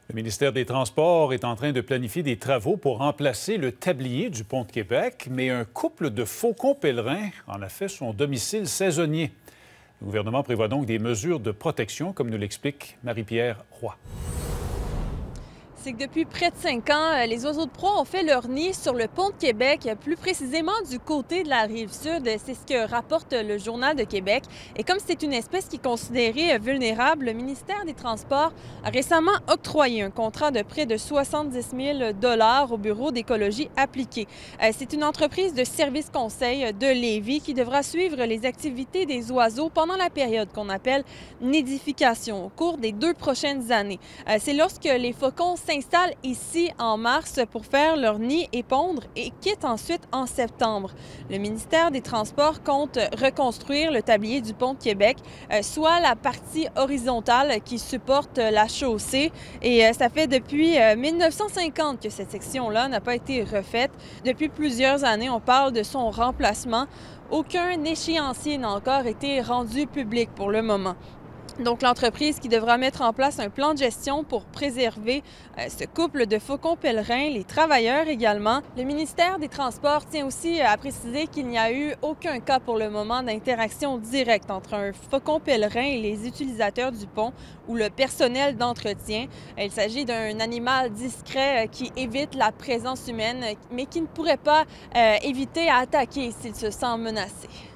Le ministère des Transports est en train de planifier des travaux pour remplacer le tablier du pont de Québec, mais un couple de faucons pèlerins en a fait son domicile saisonnier. Le gouvernement prévoit donc des mesures de protection, comme nous l'explique Marie-Pierre Roy. C'est que depuis près de 5 ans, les oiseaux de proie ont fait leur nid sur le pont de Québec, plus précisément du côté de la Rive-Sud. C'est ce que rapporte le Journal de Québec. Et comme c'est une espèce qui est considérée vulnérable, le ministère des Transports a récemment octroyé un contrat de près de 70 000 $ au Bureau d'écologie appliquée. C'est une entreprise de services conseil de Lévis qui devra suivre les activités des oiseaux pendant la période qu'on appelle nidification au cours des 2 prochaines années. C'est lorsque les faucons s'installent ici en mars pour faire leur nid et pondre et quittent ensuite en septembre. Le ministère des Transports compte reconstruire le tablier du pont de Québec, soit la partie horizontale qui supporte la chaussée. Et ça fait depuis 1950 que cette section-là n'a pas été refaite. Depuis plusieurs années, on parle de son remplacement. Aucun échéancier n'a encore été rendu public pour le moment. Donc, l'entreprise qui devra mettre en place un plan de gestion pour préserver ce couple de faucons pèlerins, les travailleurs également. Le ministère des Transports tient aussi à préciser qu'il n'y a eu aucun cas pour le moment d'interaction directe entre un faucon pèlerin et les utilisateurs du pont ou le personnel d'entretien. Il s'agit d'un animal discret qui évite la présence humaine, mais qui ne pourrait pas éviter à attaquer s'il se sent menacé.